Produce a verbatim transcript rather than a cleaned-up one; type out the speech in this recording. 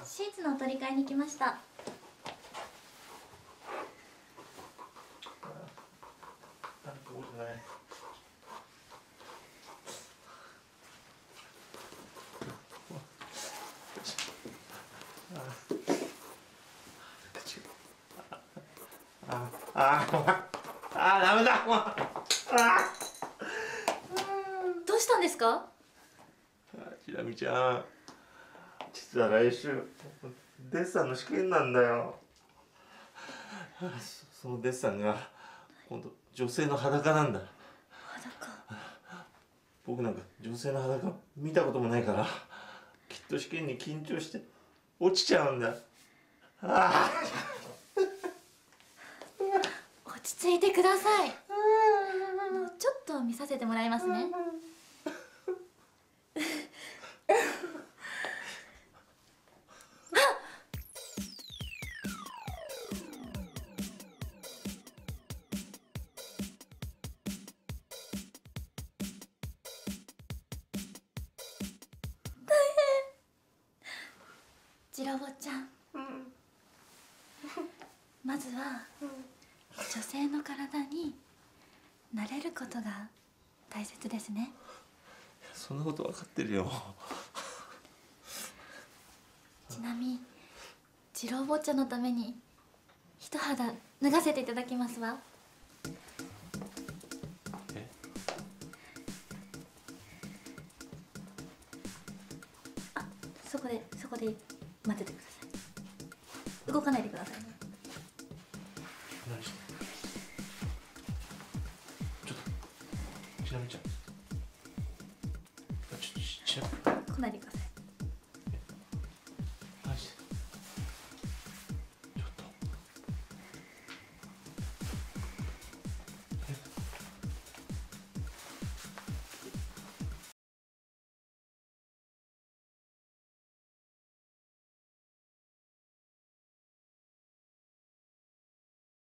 シーツのお取り替えに来ました。 あああ、ダメだ。あどうしたんですか？ ひらみちゃん、実は来週デッサンの試験なんだよ。そのデッサンが今度女性の裸なんだ。 裸？ 僕なんか女性の裸見たこともないから、きっと試験に緊張して落ちちゃうんだ。ああ落ち着いてください。もうちょっと見させてもらいますね。ジロボちゃん、うん、まずは、うん、女性の体に慣れることが大切ですね。 そんなこと分かってるよ。 ちなみにジロボちゃんのために一肌脱がせていただきますわ。 え？ あ、そこでそこで待っててください。動かないでくださいね。 何してんの？ちょっとちなみちゃん、ちょっとちなみ来ないでください。